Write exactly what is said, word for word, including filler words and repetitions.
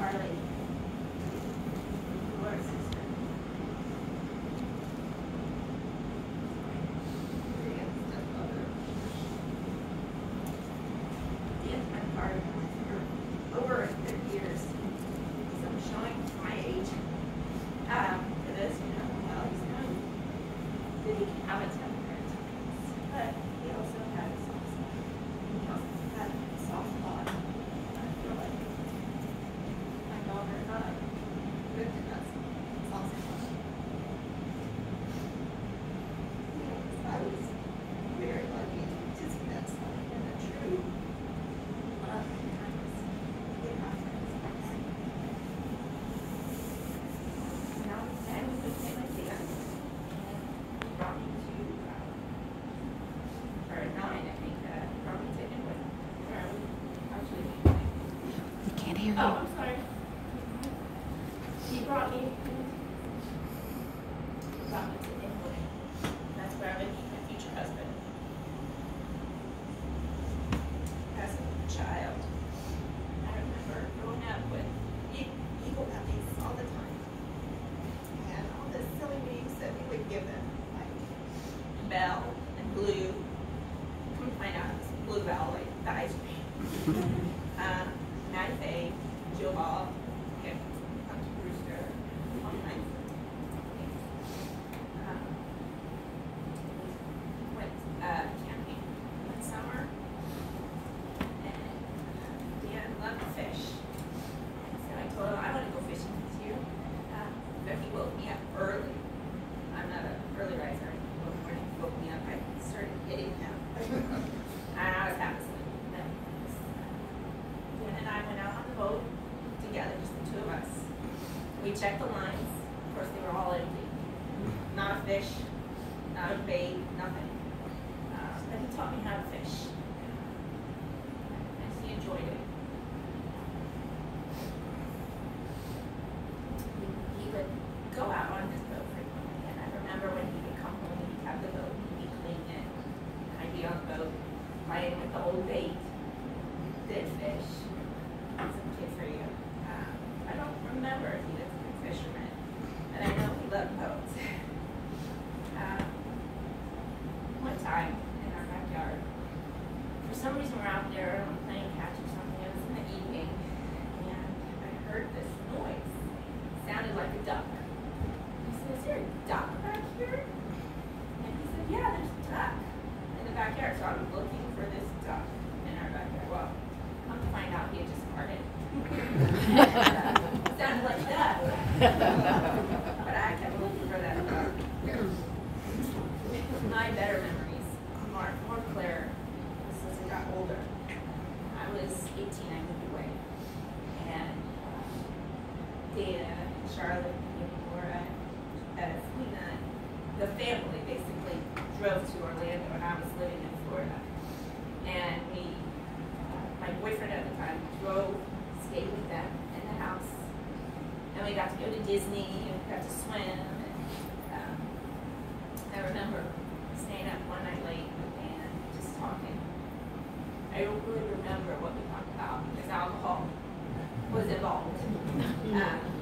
Carli, Laura's sister. Dan's stepmother. Dan's been part of my for over thirty years. So I'm showing my age. Um, for those who know him well, he's known that he can have a temper at times, but he also has a soft spot. He also had a soft spot. I feel like my daughter and I lived in that soft spot. I was very lucky to see that side and a true love and kindness in my friends. Now, and we became a Dan, and he brought me to, uh, or nine, I think, uh, he brought me to Inwood, where I was actually living. We can't hear you. Oh, I'm sorry. He brought me, he brought me to Inwood. That's where I would meet my future husband. As a child, I remember growing up with e- eagle puppies all the time. And all the silly names that we would give them, like Belle and Blue. Come to find out it's Blue Belle, like the ice cream. um, Night Faye, Joe Bob, and Hunter Brewster, all kinds of things. Um, went uh, camping one summer, and Dan loved to fish. So I told him I want to go fishing with you. Um, so he woke me up early. I'm not an early riser. He woke me he woke me up. I started hitting him, and I was half asleep. Dan and I went out on the boat together, just the two of us. We checked the lines. Of course, they were all empty. Not a fish, not a bait, nothing. Uh, but he taught me how to fish, and he enjoyed it. He, he would go out on his boat frequently, and I remember when he would come home, he'd have the boat, he'd be cleaning it, and I'd be on the boat playing with the old bait. Did fish. That's a tip for you. Um, I don't remember if he was a good fisherman, but I know he loved boats. um, one time in our backyard, for some reason we're out there playing catch or something. It was in the evening, and I heard this noise. It sounded like a duck. I said, "Is there a duck back here?" And he said, "Yeah, there's a duck in the backyard." So I was looking for this duck in our backyard. Well, come to find out, he had just farted. Sounded like that. But I kept looking for that duck. My better memories are more clear as I got older. I was eighteen, I moved away. And uh, Dana, Charlotte, and Laura, and Selena, the family basically drove to Orlando, and I was living in Florida. And we my boyfriend at the time drove, stayed with them in the house, and we got to go to Disney and we got to swim. And um, I remember staying up one night late with Dan, just talking. I don't really remember what we talked about because alcohol was involved. um,